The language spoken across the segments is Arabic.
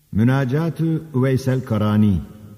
مناجات أويس الكراني.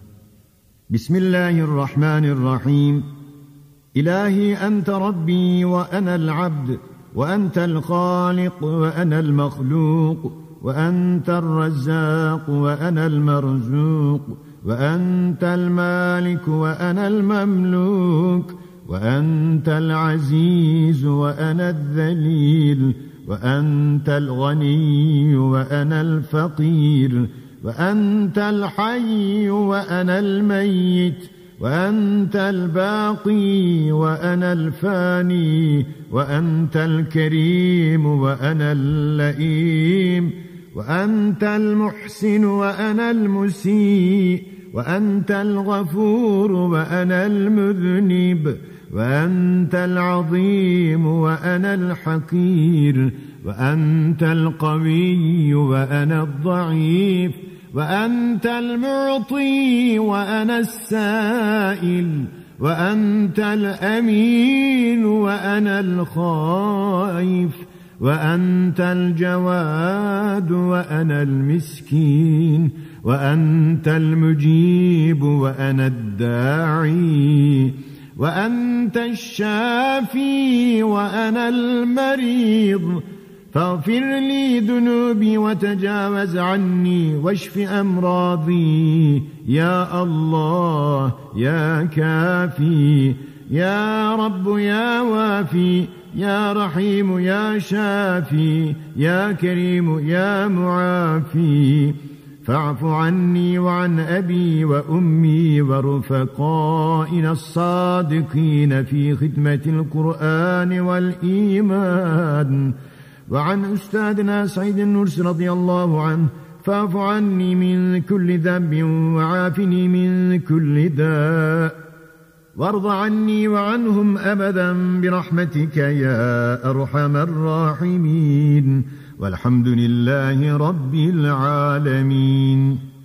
بسم الله الرحمن الرحيم. إلهي أنت ربي وأنا العبد، وأنت الخالق وأنا المخلوق، وأنت الرزاق وأنا المرزوق، وأنت المالك وأنا المملوك، وأنت العزيز وأنا الذليل، وأنت الغني وأنا الفقير، وأنت الحي وأنا الميت، وأنت الباقي وأنا الفاني، وأنت الكريم وأنا اللئيم، وأنت المحسن وأنا المسيء، وأنت الغفور وأنا المذنب، وأنت العظيم وأنا الحقير، وأنت القوي وأنا الضعيف، وأنت المعطي وأنا السائل، وأنت الأمين وأنا الخائف، وأنت الجواد وأنا المسكين، وأنت المجيب وأنا الداعي، وأنت الشافي وأنا المريض، فاغفر لي ذنوبي وتجاوز عني واشف أمراضي، يا الله يا كافي، يا رب يا وافي، يا رحيم يا شافي، يا كريم يا معافي. فاعف عني وعن أبي وأمي ورفقائنا الصادقين في خدمة القرآن والإيمان، وعن أستاذنا سعيد النرسي رضي الله عنه. فاعف عني من كل ذنب وعافني من كل داء، وارض عني وعنهم أبدا برحمتك يا أرحم الراحمين، والحمد لله رب العالمين.